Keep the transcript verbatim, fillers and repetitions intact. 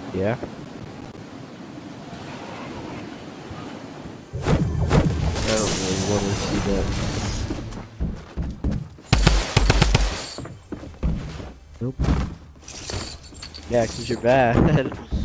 Yeah. I don't really want to see that. Nope. Yeah, 'cause you're bad.